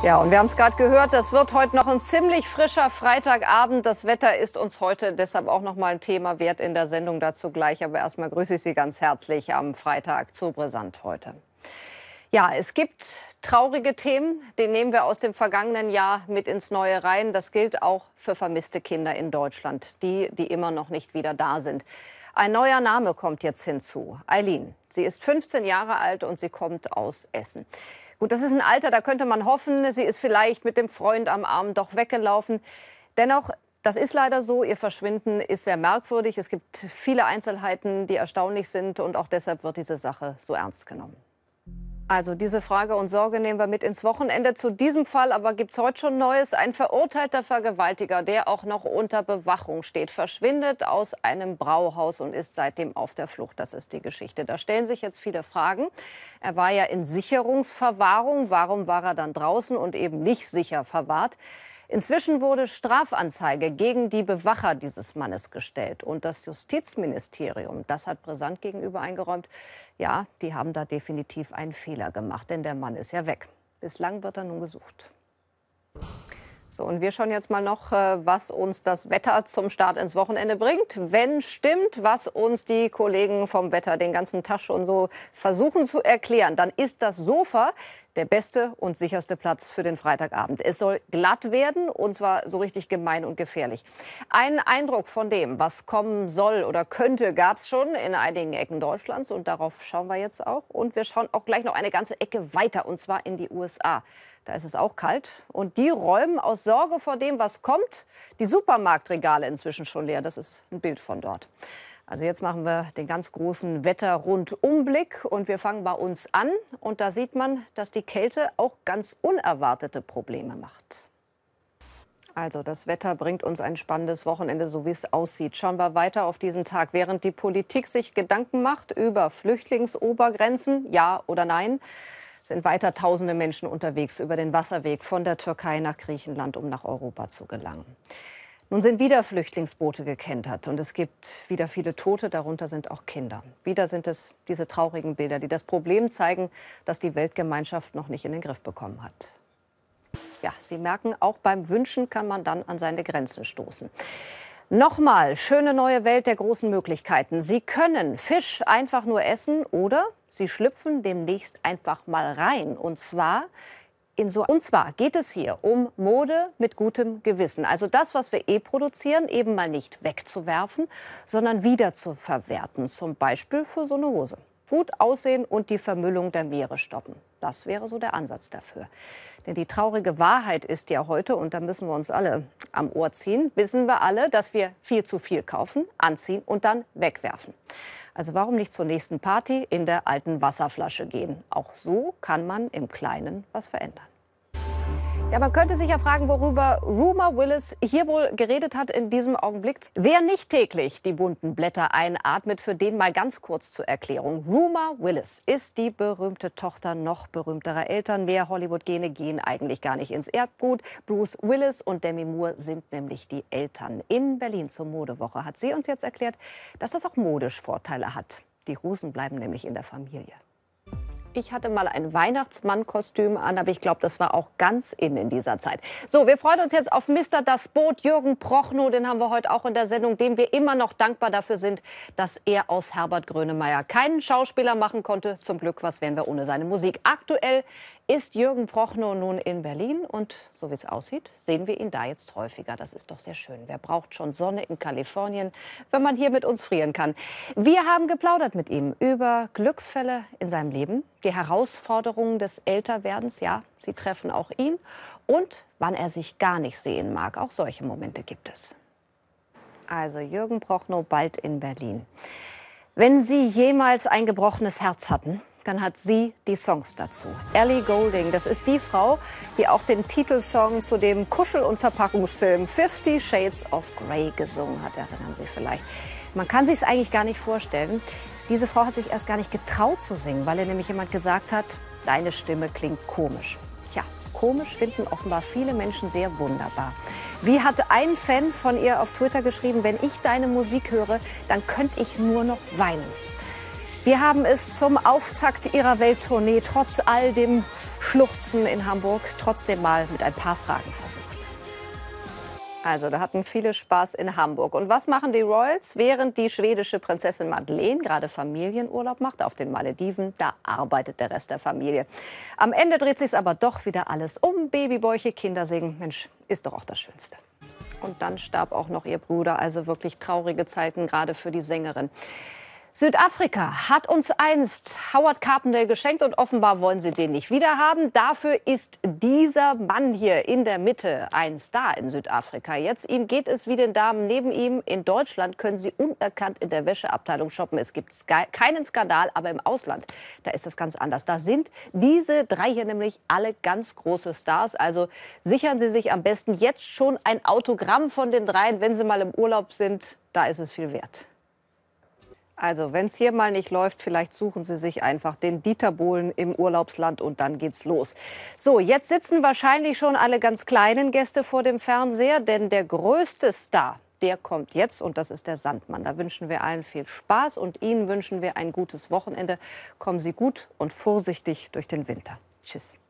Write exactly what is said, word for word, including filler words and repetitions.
Ja, und wir haben es gerade gehört, das wird heute noch ein ziemlich frischer Freitagabend. Das Wetter ist uns heute deshalb auch noch mal ein Thema wert in der Sendung, dazu gleich. Aber erstmal grüße ich Sie ganz herzlich am Freitag zu Brisant heute. Ja, es gibt traurige Themen, die nehmen wir aus dem vergangenen Jahr mit ins Neue rein. Das gilt auch für vermisste Kinder in Deutschland, die, die immer noch nicht wieder da sind. Ein neuer Name kommt jetzt hinzu, Eileen. Sie ist fünfzehn Jahre alt und sie kommt aus Essen. Gut, das ist ein Alter, da könnte man hoffen, sie ist vielleicht mit dem Freund am Arm doch weggelaufen. Dennoch, das ist leider so, ihr Verschwinden ist sehr merkwürdig. Es gibt viele Einzelheiten, die erstaunlich sind und auch deshalb wird diese Sache so ernst genommen. Also diese Frage und Sorge nehmen wir mit ins Wochenende. Zu diesem Fall aber gibt es heute schon Neues. Ein verurteilter Vergewaltiger, der auch noch unter Bewachung steht, verschwindet aus einem Brauhaus und ist seitdem auf der Flucht. Das ist die Geschichte. Da stellen sich jetzt viele Fragen. Er war ja in Sicherungsverwahrung. Warum war er dann draußen und eben nicht sicher verwahrt? Inzwischen wurde Strafanzeige gegen die Bewacher dieses Mannes gestellt. Und das Justizministerium, das hat brisant gegenüber eingeräumt, ja, die haben da definitiv einen Fehler gemacht, denn der Mann ist ja weg. Bislang wird er nun gesucht. So, und wir schauen jetzt mal noch, was uns das Wetter zum Start ins Wochenende bringt. Wenn stimmt, was uns die Kollegen vom Wetter den ganzen Tag schon so versuchen zu erklären, dann ist das Sofa der beste und sicherste Platz für den Freitagabend. Es soll glatt werden, und zwar so richtig gemein und gefährlich. Einen Eindruck von dem, was kommen soll oder könnte, gab es schon in einigen Ecken Deutschlands. Und darauf schauen wir jetzt auch. Und wir schauen auch gleich noch eine ganze Ecke weiter, und zwar in die U S A. Da ist es auch kalt. Und die räumen aus Sorge vor dem, was kommt, die Supermarktregale inzwischen schon leer. Das ist ein Bild von dort. Also jetzt machen wir den ganz großen Wetter-Rundumblick und wir fangen bei uns an. Und da sieht man, dass die Kälte auch ganz unerwartete Probleme macht. Also das Wetter bringt uns ein spannendes Wochenende, so wie es aussieht. Schauen wir weiter auf diesen Tag. Während die Politik sich Gedanken macht über Flüchtlingsobergrenzen, ja oder nein, sind weiter tausende Menschen unterwegs über den Wasserweg von der Türkei nach Griechenland, um nach Europa zu gelangen. Nun sind wieder Flüchtlingsboote gekentert und es gibt wieder viele Tote, darunter sind auch Kinder. Wieder sind es diese traurigen Bilder, die das Problem zeigen, das die Weltgemeinschaft noch nicht in den Griff bekommen hat. Ja, Sie merken, auch beim Wünschen kann man dann an seine Grenzen stoßen. Nochmal, schöne neue Welt der großen Möglichkeiten. Sie können Fisch einfach nur essen oder Sie schlüpfen demnächst einfach mal rein. Und zwar, in so, und zwar geht es hier um Mode mit gutem Gewissen. Also das, was wir eh produzieren, eben mal nicht wegzuwerfen, sondern wieder zu verwerten. Zum Beispiel für so eine Hose. Gut aussehen und die Vermüllung der Meere stoppen. Das wäre so der Ansatz dafür. Denn die traurige Wahrheit ist ja heute, und da müssen wir uns alle am Ohr ziehen, wissen wir alle, dass wir viel zu viel kaufen, anziehen und dann wegwerfen. Also warum nicht zur nächsten Party in der alten Wasserflasche gehen? Auch so kann man im Kleinen was verändern. Ja, man könnte sich ja fragen, worüber Rumer Willis hier wohl geredet hat in diesem Augenblick. Wer nicht täglich die bunten Blätter einatmet, für den mal ganz kurz zur Erklärung. Rumer Willis ist die berühmte Tochter noch berühmterer Eltern. Mehr Hollywood-Gene gehen eigentlich gar nicht ins Erbgut. Bruce Willis und Demi Moore sind nämlich die Eltern. In Berlin zur Modewoche hat sie uns jetzt erklärt, dass das auch modisch Vorteile hat. Die Hosen bleiben nämlich in der Familie. Ich hatte mal ein Weihnachtsmann-Kostüm an, aber ich glaube, das war auch ganz in in dieser Zeit. So, wir freuen uns jetzt auf Mister Das Boot, Jürgen Prochnow. Den haben wir heute auch in der Sendung, dem wir immer noch dankbar dafür sind, dass er aus Herbert Grönemeyer keinen Schauspieler machen konnte. Zum Glück, was wären wir ohne seine Musik? Aktuell ist Jürgen Prochnow nun in Berlin und so wie es aussieht, sehen wir ihn da jetzt häufiger. Das ist doch sehr schön. Wer braucht schon Sonne in Kalifornien, wenn man hier mit uns frieren kann? Wir haben geplaudert mit ihm über Glücksfälle in seinem Leben, die Herausforderungen des Älterwerdens, ja, sie treffen auch ihn, und wann er sich gar nicht sehen mag. Auch solche Momente gibt es. Also Jürgen Prochnow bald in Berlin. Wenn Sie jemals ein gebrochenes Herz hatten, dann hat sie die Songs dazu. Ellie Goulding, das ist die Frau, die auch den Titelsong zu dem Kuschel- und Verpackungsfilm Fifty Shades of Grey gesungen hat, erinnern Sie vielleicht. Man kann sich es eigentlich gar nicht vorstellen. Diese Frau hat sich erst gar nicht getraut zu singen, weil ihr nämlich jemand gesagt hat, deine Stimme klingt komisch. Tja, komisch finden offenbar viele Menschen sehr wunderbar. Wie hat ein Fan von ihr auf Twitter geschrieben, wenn ich deine Musik höre, dann könnte ich nur noch weinen. Wir haben es zum Auftakt ihrer Welttournee trotz all dem Schluchzen in Hamburg trotzdem mal mit ein paar Fragen versucht. Also, da hatten viele Spaß in Hamburg. Und was machen die Royals, während die schwedische Prinzessin Madeleine gerade Familienurlaub macht auf den Malediven? Da arbeitet der Rest der Familie. Am Ende dreht sich aber doch wieder alles um Babybäuche, Kindersingen. Mensch, ist doch auch das Schönste. Und dann starb auch noch ihr Bruder. Also wirklich traurige Zeiten, gerade für die Sängerin. Südafrika hat uns einst Howard Carpendale geschenkt und offenbar wollen sie den nicht wiederhaben. Dafür ist dieser Mann hier in der Mitte ein Star in Südafrika. Jetzt ihm geht es wie den Damen neben ihm. In Deutschland können sie unerkannt in der Wäscheabteilung shoppen. Es gibt keinen Skandal, aber im Ausland, da ist das ganz anders. Da sind diese drei hier nämlich alle ganz große Stars. Also sichern Sie sich am besten jetzt schon ein Autogramm von den dreien, wenn Sie mal im Urlaub sind. Da ist es viel wert. Also, wenn es hier mal nicht läuft, vielleicht suchen Sie sich einfach den Dieter Bohlen im Urlaubsland und dann geht's los. So, jetzt sitzen wahrscheinlich schon alle ganz kleinen Gäste vor dem Fernseher, denn der größte Star, der kommt jetzt und das ist der Sandmann. Da wünschen wir allen viel Spaß und Ihnen wünschen wir ein gutes Wochenende. Kommen Sie gut und vorsichtig durch den Winter. Tschüss.